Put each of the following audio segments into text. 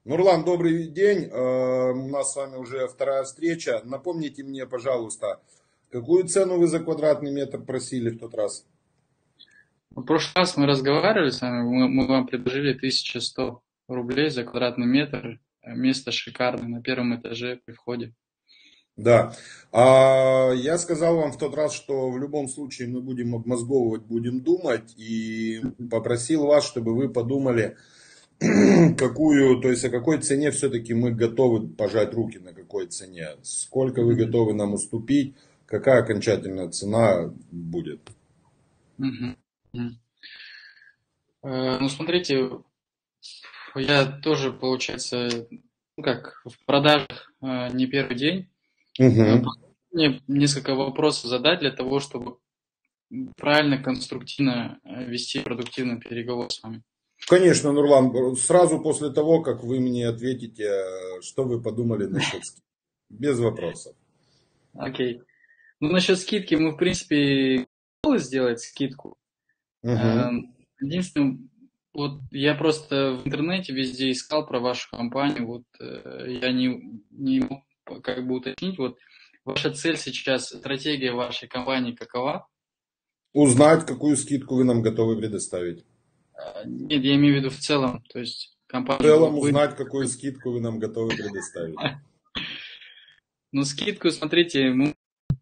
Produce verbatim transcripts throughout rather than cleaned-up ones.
Нурлан, добрый день. Э, У нас с вами уже вторая встреча. Напомните мне, пожалуйста, какую цену вы за квадратный метр просили в тот раз? В прошлый раз мы разговаривали с вами, мы, мы вам предложили тысячу сто рублей за квадратный метр. Место шикарное, на первом этаже при входе. Да. А я сказал вам в тот раз, что в любом случае мы будем обмозговывать, будем думать. И попросил вас, чтобы вы подумали, какую, то есть о какой цене все-таки мы готовы пожать руки, на какой цене. Сколько вы готовы нам уступить, какая окончательная цена будет. Мгм. Мгм. Э, Ну, смотрите, я тоже, получается, ну как, в продажах э, не первый день. Э, Угу. Мне несколько вопросов задать для того, чтобы правильно, конструктивно э, вести продуктивный переговор с вами. Конечно, Нурлан, сразу после того, как вы мне ответите, э, что вы подумали насчет скидки. Без вопросов. Окей. Ну, насчет скидки мы, в принципе, готовы сделать скидку. Угу. Эм, Единственное, вот я просто в интернете везде искал про вашу компанию, вот э, я не, не мог как бы уточнить, вот ваша цель сейчас, стратегия вашей компании какова? Узнать, какую скидку вы нам готовы предоставить. А, Нет, я имею в виду в целом, то есть В компания, целом, вот вы, узнать, какую скидку вы нам готовы предоставить. ну скидку, смотрите, мы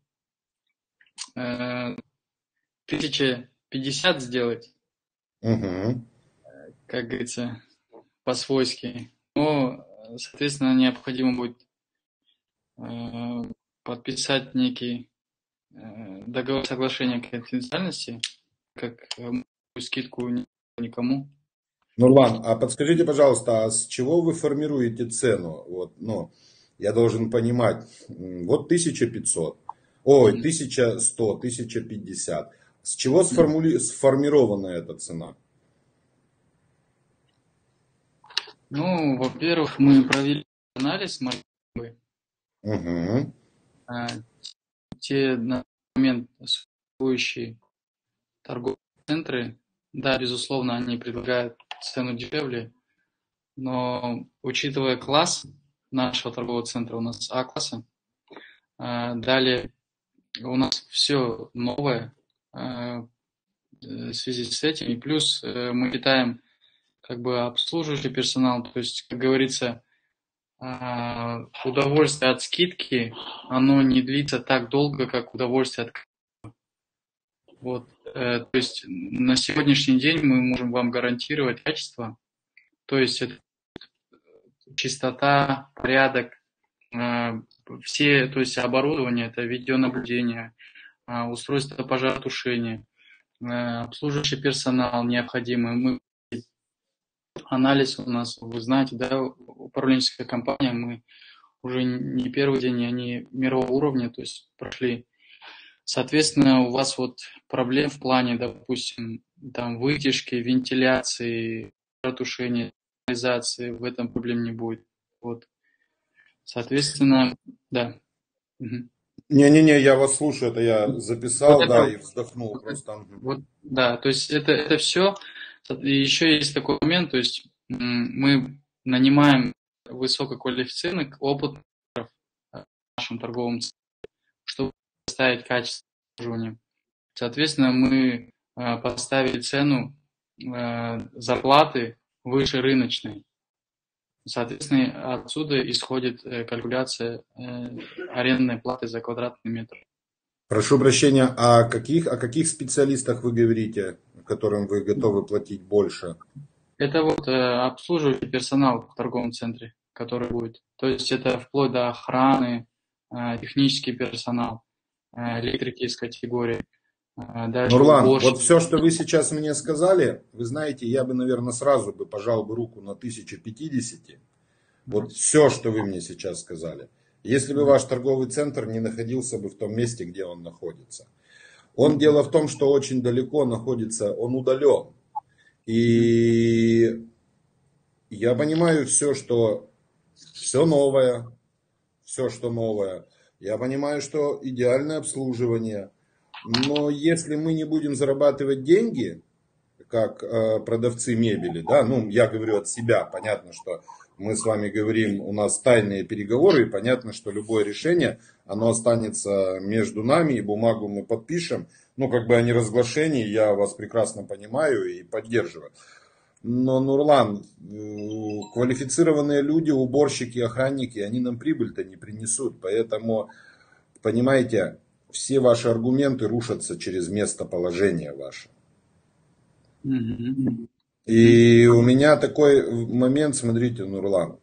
э, тысяча пятьдесят сделать, Угу. как говорится, по-свойски, но, соответственно, необходимо будет э, подписать некий э, договор соглашения конфиденциальности, как э, скидку никому. Нурлан, а подскажите, пожалуйста, а с чего вы формируете цену? Вот, ну, я должен понимать, м, вот тысяча пятьсот, ой, Мгм. тысяча сто, тысяча пятьдесят. С чего сформули... сформирована эта цена? Ну, во-первых, мы провели анализ маркетинговый. Угу. А, Те на момент существующие торговые центры, да, безусловно, они предлагают цену дешевле, но учитывая класс нашего торгового центра, у нас А-класса, а, далее у нас все новое, а, в связи с этим, и плюс э, мы питаем как бы обслуживающий персонал, то есть, как говорится, а, удовольствие от скидки, оно не длится так долго, как удовольствие от... Вот, э, то есть на сегодняшний день мы можем вам гарантировать качество, то есть это чистота, порядок, э, все, то есть оборудование, это видеонаблюдение, э, устройство пожаротушения, э, обслуживающий персонал необходимый. Мы анализ у нас, вы знаете, да, управленческая компания, мы уже не первый день, они мирового уровня, то есть прошли. Соответственно, у вас вот проблем в плане, допустим, там вытяжки, вентиляции, тушения, канализации, в этом проблем не будет. Вот. Соответственно, да. Мгм. Не-не-не, я вас слушаю, это я Вот записал, да, это, и вздохнул просто. Мгм. вот, да, то есть это, это все. И еще есть такой момент, то есть мы нанимаем высококвалифицированных, опытных в нашем торговом центре, чтобы поставить качество обслуживания. Соответственно, мы э, поставили цену э, зарплаты выше рыночной. Соответственно, отсюда исходит э, калькуляция э, арендной платы за квадратный метр. Прошу прощения, о каких, о каких специалистах вы говорите, которым вы готовы платить больше? Это вот э, обслуживающий персонал в торговом центре, который будет. То есть это вплоть до охраны, э, технический персонал, э, электрики из категории, э, дальше Нурлан, вот уборщики. все, что вы сейчас мне сказали, вы знаете, я бы, наверное, сразу бы пожал бы руку на тысячу пятьдесят. Вот все, что вы мне сейчас сказали. Если бы ваш торговый центр не находился бы в том месте, где он находится. Он, дело в том, что очень далеко находится, он удален. И я понимаю все, что все новое, все, что новое. Я понимаю, что идеальное обслуживание. Но если мы не будем зарабатывать деньги, как э, продавцы мебели, да, ну, я говорю от себя, понятно, что мы с вами говорим, у нас тайные переговоры, и понятно, что любое решение, оно останется между нами, и бумагу мы подпишем. Ну, как бы о неразглашении, я вас прекрасно понимаю и поддерживаю. Но, Нурлан, квалифицированные люди, уборщики, охранники, они нам прибыль-то не принесут. Поэтому, понимаете, все ваши аргументы рушатся через местоположение ваше. Мгм. И у меня такой момент, смотрите, Нурлан.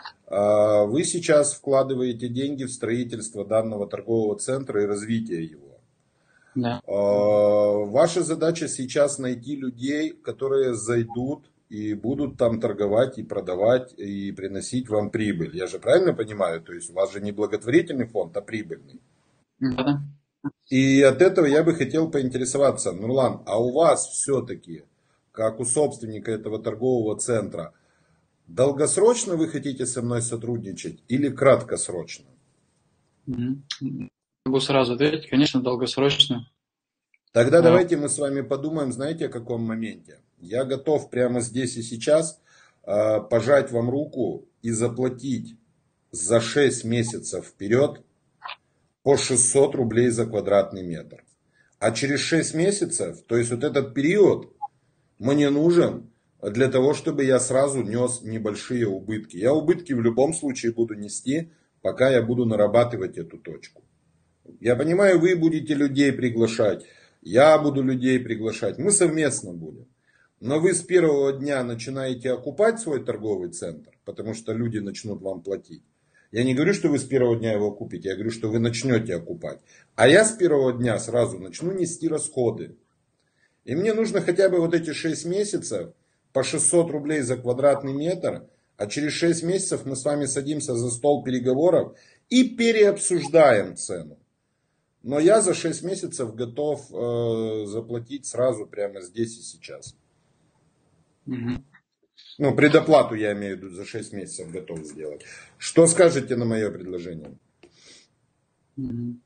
Вы сейчас вкладываете деньги в строительство данного торгового центра и развитие его. Да. Ваша задача сейчас найти людей, которые зайдут и будут там торговать и продавать и приносить вам прибыль. Я же правильно понимаю? То есть у вас же не благотворительный фонд, а прибыльный. Да. И от этого я бы хотел поинтересоваться, Нурлан, а у вас все-таки, как у собственника этого торгового центра, долгосрочно вы хотите со мной сотрудничать или краткосрочно? Мгм. Могу сразу ответить, конечно, долгосрочно. Тогда А, давайте мы с вами подумаем, знаете, о каком моменте. Я готов прямо здесь и сейчас э, пожать вам руку и заплатить за шесть месяцев вперед по шестьсот рублей за квадратный метр. А через шесть месяцев, то есть вот этот период, мне нужен для того, чтобы я сразу нес небольшие убытки. Я убытки в любом случае буду нести, пока я буду нарабатывать эту точку. Я понимаю, вы будете людей приглашать, я буду людей приглашать, мы совместно будем. Но вы с первого дня начинаете окупать свой торговый центр, потому что люди начнут вам платить. Я не говорю, что вы с первого дня его купите, я говорю, что вы начнете окупать. А я с первого дня сразу начну нести расходы. И мне нужно хотя бы вот эти шесть месяцев по шестьсот рублей за квадратный метр, а через шесть месяцев мы с вами садимся за стол переговоров и переобсуждаем цену. Но я за шесть месяцев готов э, заплатить сразу прямо здесь и сейчас. мгм. Ну, предоплату я имею в виду за шесть месяцев готов сделать. Что скажете на мое предложение? Мгм.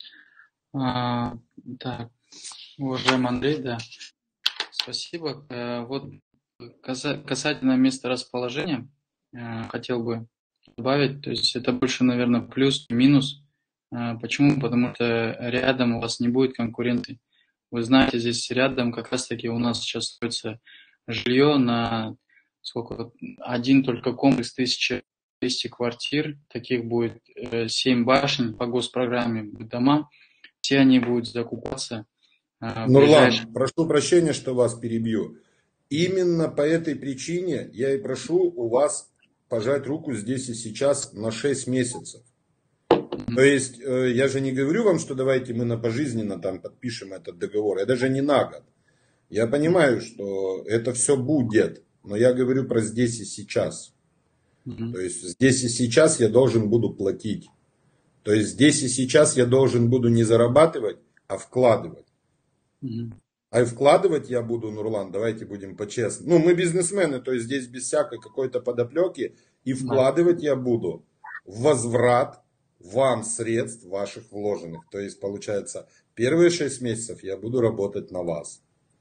А, так, уважаемый Андрей, да, спасибо. Э, Вот каса- касательно места расположения, э, хотел бы добавить, то есть это больше, наверное, плюс, минус. Э, Почему? Потому что рядом у вас не будет конкуренции. Вы знаете, здесь рядом как раз-таки у нас сейчас строится жилье на сколько, один только комплекс тысяча двести квартир, таких будет э, семь башен по госпрограмме дома, все они будут закупаться э, в ближайшие. Нурлан, прошу прощения, что вас перебью. Именно по этой причине я и прошу у вас пожать руку здесь и сейчас на шесть месяцев. То есть, э, я же не говорю вам, что давайте мы на пожизненно там подпишем этот договор. Я даже не на год. Я понимаю, что это все будет. Но я говорю про здесь и сейчас. Мгм. То есть, здесь и сейчас я должен буду платить. То есть, здесь и сейчас я должен буду не зарабатывать, а вкладывать. Мгм. А и вкладывать я буду, Нурлан, давайте будем по-честному. Ну, мы бизнесмены, то есть здесь без всякой какой-то подоплеки. И Да. вкладывать я буду в возврат вам средств ваших вложенных. То есть, получается, первые шесть месяцев я буду работать на вас.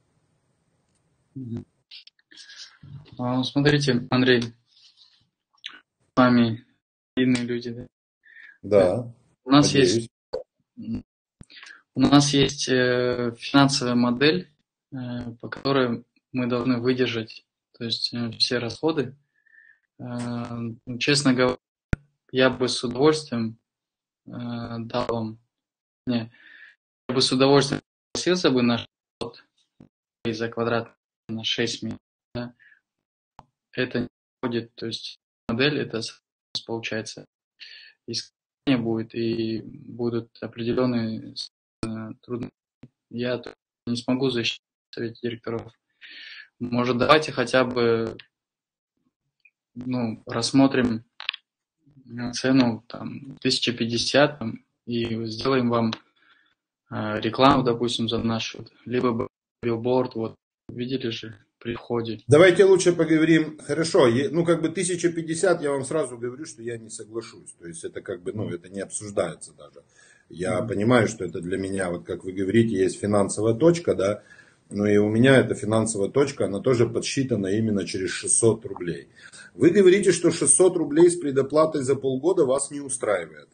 Мгм. А, Смотрите, Андрей, с вами видные люди. Да? Да, У нас есть, надеюсь. у нас есть э, финансовая модель, э, по которой мы должны выдержать, то есть э, все расходы. Э, ну, честно говоря, я бы с удовольствием э, дал вам, не, я бы с удовольствием согласился бы на шестьсот за квадрат на шесть месяцев. Да? Это не будет, то есть модель, это получается искание будет и будут определенные э, трудности. Я не смогу защитить совет директоров. Может, давайте хотя бы ну, рассмотрим цену там тысяча пятьдесят там, и сделаем вам э, рекламу, допустим, за наш счет. Либо билборд, вот видели же при входе. Давайте лучше поговорим. Хорошо, ну как бы тысяча пятьдесят, я вам сразу говорю, что я не соглашусь. То есть это как бы, ну это не обсуждается даже. Я Мгм. понимаю, что это для меня, вот как вы говорите, есть финансовая точка, да. Ну и у меня эта финансовая точка, она тоже подсчитана именно через шестьсот рублей. Вы говорите, что шестьсот рублей с предоплатой за полгода вас не устраивает.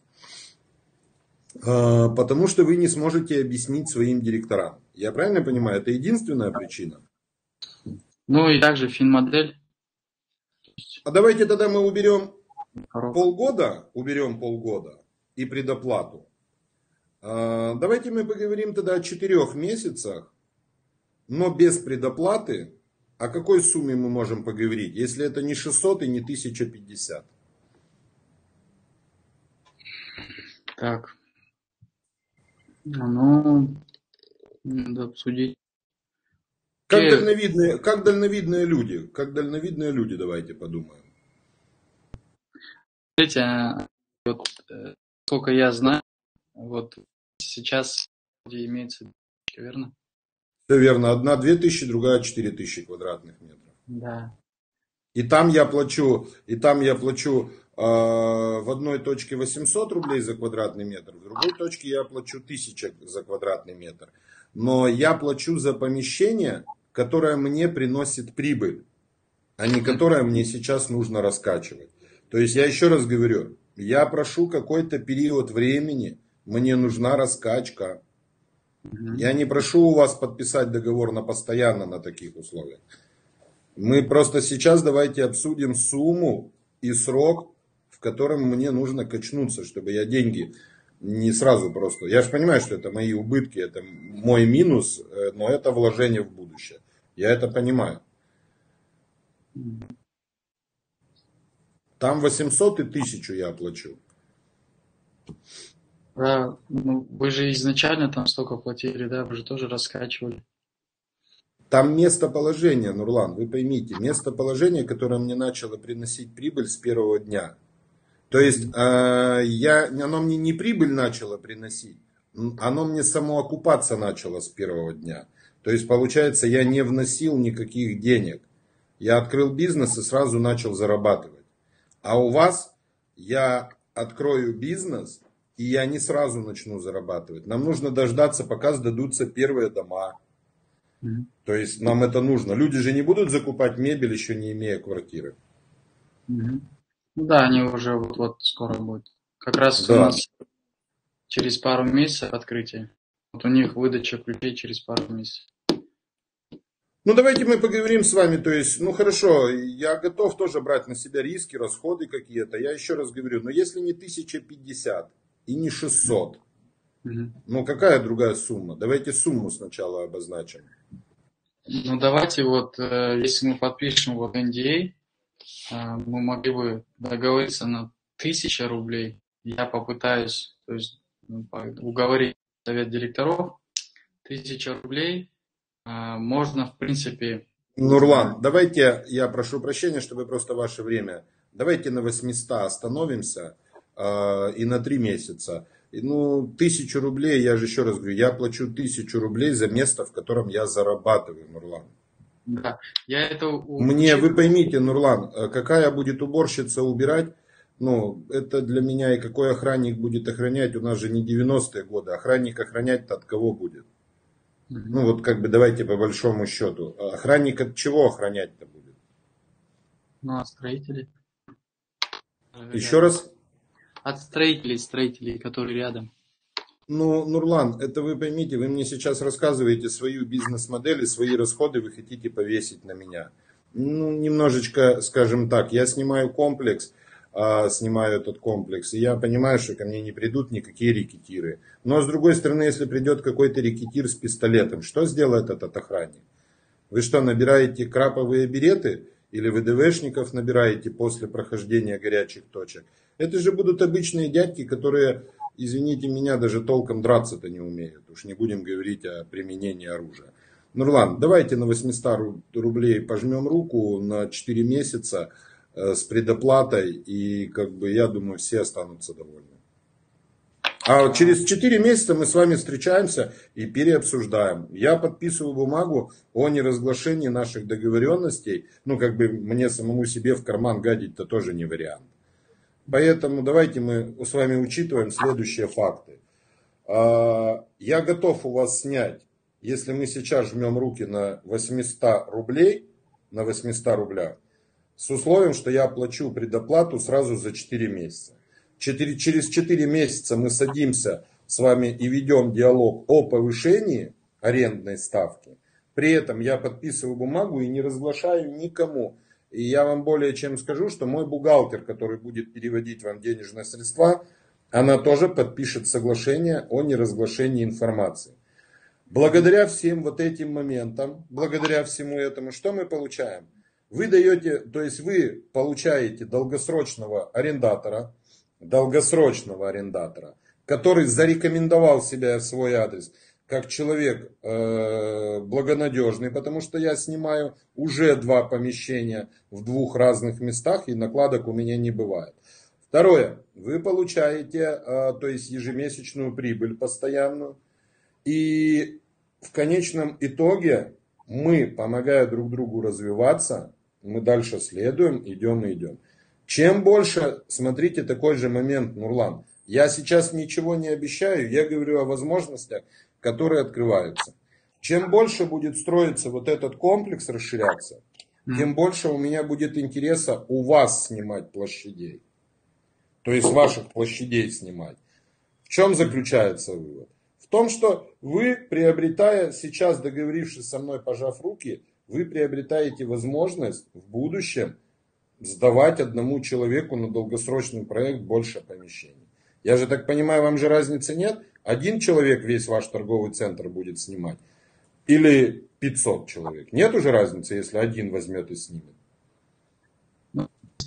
Потому что вы не сможете объяснить своим директорам. Я правильно понимаю, это единственная причина? Ну и также финмодель. А давайте тогда мы уберем Хорош. полгода, уберем полгода и предоплату. Давайте мы поговорим тогда о четырех месяцах, но без предоплаты. О какой сумме мы можем поговорить, если это не шестьсот и не тысяча пятьдесят? Так. Ну, надо обсудить. Как дальновидные, как дальновидные люди, как дальновидные люди, давайте подумаем. Смотрите, вот, сколько я знаю, вот сейчас имеется, верно? Все верно. Одна две тысячи, другая четыре тысячи квадратных метров. Да. И там я плачу, и там я плачу э, в одной точке восемьсот рублей за квадратный метр, в другой точке я плачу тысячу за квадратный метр. Но я плачу за помещение, которое мне приносит прибыль, а не которое мне сейчас нужно раскачивать. То есть я еще раз говорю, я прошу какой-то период времени, мне нужна раскачка. Я не прошу у вас подписать договор на постоянно на таких условиях. Мы просто сейчас давайте обсудим сумму и срок, в котором мне нужно качнуться, чтобы я деньги не сразу просто... Я же понимаю, что это мои убытки, это мой минус, но это вложение в будущее. Я это понимаю. Там восемьсот и тысячу я оплачу. Да, ну, вы же изначально там столько платили, да, вы же тоже раскачивали. Там местоположение, Нурлан, вы поймите, местоположение, которое мне начало приносить прибыль с первого дня. То есть, э, я, оно мне не прибыль начало приносить, оно мне самоокупаться начало с первого дня. То есть, получается, я не вносил никаких денег. Я открыл бизнес и сразу начал зарабатывать. А у вас я открою бизнес, и я не сразу начну зарабатывать. Нам нужно дождаться, пока сдадутся первые дома. Mm-hmm. То есть нам это нужно. Люди же не будут закупать мебель, еще не имея квартиры. Mm-hmm. Ну да, они уже вот-вот скоро будут. Как раз да. У нас через пару месяцев открытие. Вот у них выдача ключей через пару месяцев. Ну давайте мы поговорим с вами. То есть, ну хорошо, я готов тоже брать на себя риски, расходы какие-то. Я еще раз говорю, но если не тысяча пятьдесят и не шестьсот, mm-hmm. ну какая другая сумма? Давайте сумму сначала обозначим. Ну давайте вот, если мы подпишем вот эн ди эй, мы могли бы договориться на тысячу рублей. Я попытаюсь, то есть, уговорить совет директоров. Тысяча рублей можно, в принципе... Нурлан, давайте, я прошу прощения, чтобы просто ваше время. Давайте на восьмистах остановимся э, и на три месяца. И, ну, тысячу рублей, я же еще раз говорю, я плачу тысячу рублей за место, в котором я зарабатываю, Нурлан. Да, я это... Мне, вы поймите, Нурлан, какая будет уборщица убирать, ну, это для меня, и какой охранник будет охранять, у нас же не девяностые годы, охранник охранять-то от кого будет? Mm-hmm. Ну, вот как бы давайте по большому счету, охранник от чего охранять-то будет? Ну, от строителей. Еще раз? От строителей, строителей, которые рядом. Ну, Нурлан, это вы поймите, вы мне сейчас рассказываете свою бизнес-модель и свои расходы вы хотите повесить на меня. Ну, немножечко, скажем так, я снимаю комплекс, а, снимаю этот комплекс, и я понимаю, что ко мне не придут никакие рекетиры. Но, с другой стороны, если придет какой-то рекетир с пистолетом, что сделает этот охранник? Вы что, набираете краповые береты? Или вы ДВшников набираете после прохождения горячих точек? Это же будут обычные дядьки, которые... Извините меня, даже толком драться-то не умеют. Уж не будем говорить о применении оружия. Нурлан, давайте на восемьсот рублей пожмем руку на четыре месяца э, с предоплатой. И как бы я думаю, все останутся довольны. А через четыре месяца мы с вами встречаемся и переобсуждаем. Я подписываю бумагу о неразглашении наших договоренностей. Ну, как бы мне самому себе в карман гадить-то тоже не вариант. Поэтому давайте мы с вами учитываем следующие факты. Я готов у вас снять если мы сейчас жмем руки на восемьсот рублей, на восемьсот рублях, с условием, что я оплачу предоплату сразу за четыре месяца. четыре, через четыре месяца мы садимся с вами и ведем диалог о повышении арендной ставки. При этом я подписываю бумагу и не разглашаю никому. И я вам более чем скажу, что мой бухгалтер, который будет переводить вам денежные средства, она тоже подпишет соглашение о неразглашении информации. Благодаря всем вот этим моментам, благодаря всему этому, что мы получаем? Вы даете, то есть вы получаете долгосрочного арендатора, долгосрочного арендатора, который зарекомендовал себя в свой адрес как человек э, благонадежный, потому что я снимаю уже два помещения в двух разных местах, и накладок у меня не бывает. Второе, вы получаете э, то есть ежемесячную прибыль постоянную, и в конечном итоге мы, помогая друг другу развиваться, мы дальше следуем, идем и идем. Чем больше, смотрите, такой же момент, Нурлан. Я сейчас ничего не обещаю, я говорю о возможностях, которые открываются. Чем больше будет строиться вот этот комплекс, расширяться, тем больше у меня будет интереса у вас снимать площадей. То есть ваших площадей снимать. В чем заключается вывод? В том, что вы, приобретая, сейчас договорившись со мной, пожав руки, вы приобретаете возможность в будущем сдавать одному человеку на долгосрочный проект больше помещений. Я же так понимаю, вам же разницы нет? Один человек весь ваш торговый центр будет снимать? Или пятьсот человек? Нет уже разницы, если один возьмет и снимет? Ну,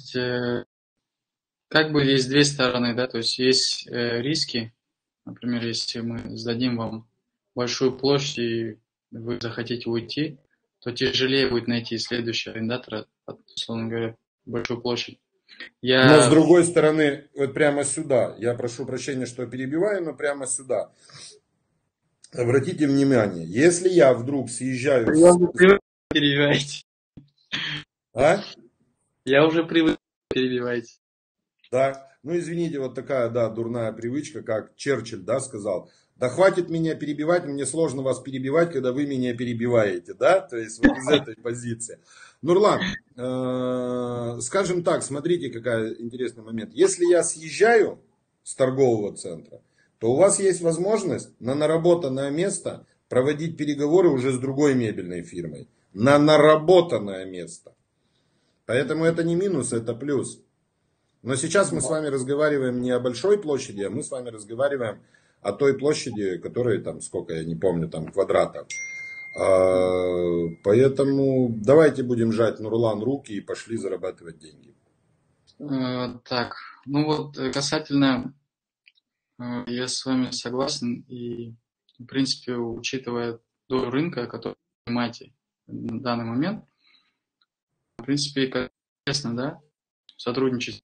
как бы есть две стороны, да, то есть есть э, риски. Например, если мы сдадим вам большую площадь и вы захотите уйти, то тяжелее будет найти следующего арендатора, условно говоря, большую площадь. Я... Но с другой стороны, вот прямо сюда, я прошу прощения, что перебиваю, но прямо сюда. Обратите внимание, если я вдруг съезжаю... Я уже привык перебивать. А? Я уже привык перебивать. Да, ну извините, вот такая, да, дурная привычка, как Черчилль, да, сказал. Да хватит меня перебивать, мне сложно вас перебивать, когда вы меня перебиваете, да, то есть вот из этой позиции. Нурлан, э, скажем так, смотрите, какой интересный момент. Если я съезжаю с торгового центра, то у вас есть возможность на наработанное место проводить переговоры уже с другой мебельной фирмой. На наработанное место. Поэтому это не минус, это плюс. Но сейчас мы с вами разговариваем не о большой площади, а мы с вами разговариваем о той площади, которая там, сколько, я не помню, там квадратов. А, поэтому давайте будем жать, Нурлан, руки и пошли зарабатывать деньги. Так, ну вот касательно, я с вами согласен, и в принципе, учитывая долю рынка, который вы понимаете на данный момент, в принципе, как известно, да, сотрудничать.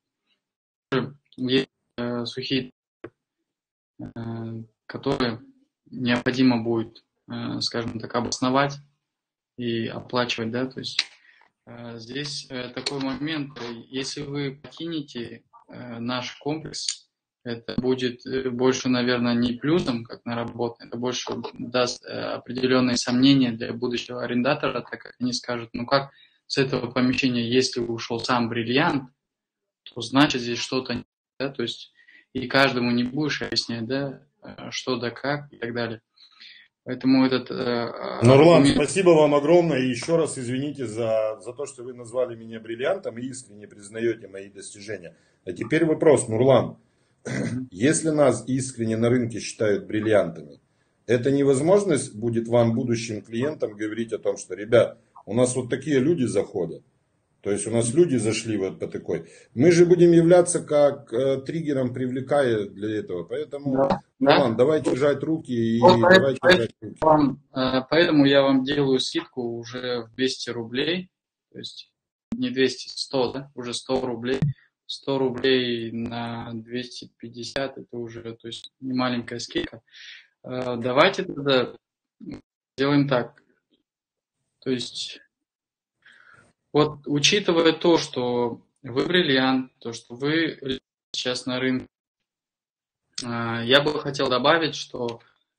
Есть э, сухие, э, которые необходимо будет, э, скажем так, обосновать и оплачивать, да, то есть э, здесь э, такой момент, если вы покинете э, наш комплекс, это будет больше, наверное, не плюсом, как на работу, это больше даст э, определенные сомнения для будущего арендатора, так как они скажут, ну как с этого помещения, если ушел сам бриллиант, то значит здесь что-то не, да, то есть и каждому не будешь объяснять, да, что да как и так далее. Поэтому этот... Э, Нурлан, аргумент... спасибо вам огромное и еще раз извините за, за то, что вы назвали меня бриллиантом и искренне признаете мои достижения. А теперь вопрос, Нурлан, если нас искренне на рынке считают бриллиантами, это невозможность будет вам, будущим клиентам, говорить о том, что, ребят, у нас вот такие люди заходят. То есть у нас люди зашли вот по такой. Мы же будем являться как э, триггером, привлекая для этого. Поэтому, да. Нурлан, Да? давайте жать руки и вот давайте поэтому, жать руки. Вам, э, поэтому я вам делаю скидку уже в двести рублей. То есть не двести, сто, да? Уже сто рублей. сто рублей на двести пятьдесят, это уже, то есть не маленькая скидка. Э, давайте тогда сделаем так. То есть... Вот, учитывая то, что вы бриллиант, то, что вы сейчас на рынке, я бы хотел добавить, что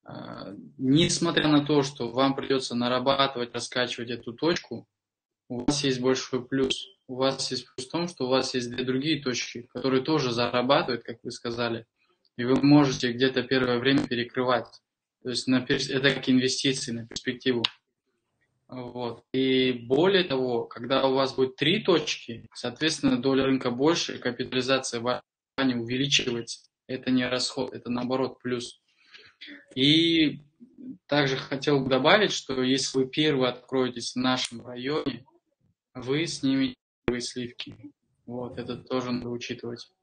несмотря на то, что вам придется нарабатывать, раскачивать эту точку, у вас есть большой плюс. У вас есть плюс в том, что у вас есть две другие точки, которые тоже зарабатывают, как вы сказали, и вы можете где-то первое время перекрывать. То есть на, это как инвестиции на перспективу. Вот. И более того, когда у вас будет три точки, соответственно, доля рынка больше, капитализация вашей компании увеличивается. Это не расход, это наоборот плюс. И также хотел бы добавить, что если вы первый откроетесь в нашем районе, вы снимете первые сливки. Вот, это тоже надо учитывать.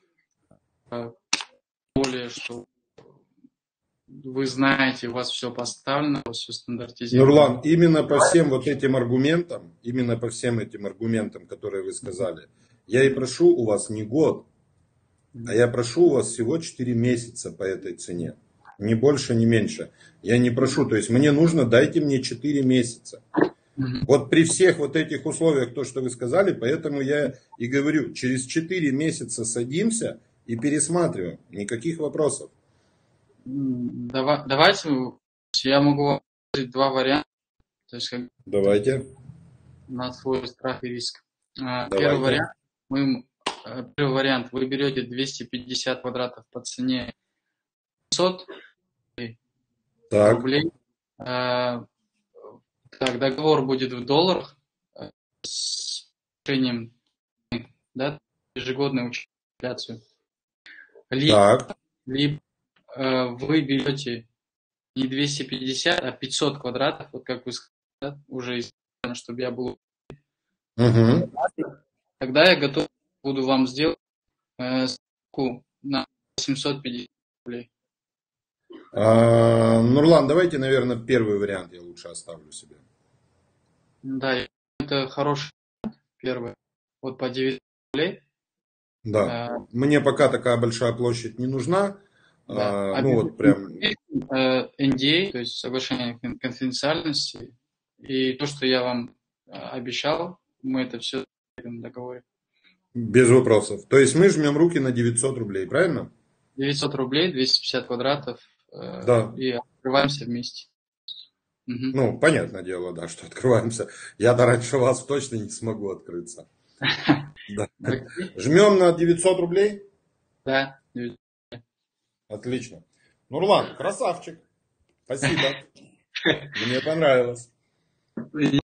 Более, что вы знаете, у вас все поставлено, у вас все стандартизировано. Нурлан, именно по всем вот этим аргументам, именно по всем этим аргументам, которые вы сказали, я и прошу у вас не год, а я прошу у вас всего четыре месяца по этой цене. Ни больше, ни меньше. Я не прошу, то есть мне нужно, дайте мне четыре месяца. Вот при всех вот этих условиях, то, что вы сказали, поэтому я и говорю, через четыре месяца садимся и пересматриваем. Никаких вопросов. Давай, давайте, я могу вам сказать два варианта. То есть, как давайте. На свой страх и риск. Давайте. Первый вариант, мы, первый вариант, вы берете двести пятьдесят квадратов по цене пятьсот так. рублей. Так, договор будет в долларах с решением, да, ежегодную инфляцию. Либо, либо э, вы берете не двести пятьдесят, а пятьсот квадратов, вот как вы сказали, да, уже известно, чтобы я был. Угу. Тогда я готов буду вам сделать э, ссылку на семьсот пятьдесят рублей. А, Нурлан, давайте, наверное, первый вариант я лучше оставлю себе. Да, это хороший вариант, первый. Вот по девятьсот рублей. Да, а, мне пока такая большая площадь не нужна. Да. А, ну вот прям... эн ди эй, то есть соглашение конфиденциальности, и то, что я вам обещал, мы это все в договоре. Без вопросов. То есть мы жмем руки на девятьсот рублей, правильно? девятьсот рублей, двести пятьдесят квадратов, да. И открываемся вместе. Угу. Ну, понятное дело, да, что открываемся. Я-то раньше вас точно не смогу открыться. Жмем на девятьсот рублей? Да. Отлично. Нурлан, красавчик. Спасибо. Мне понравилось.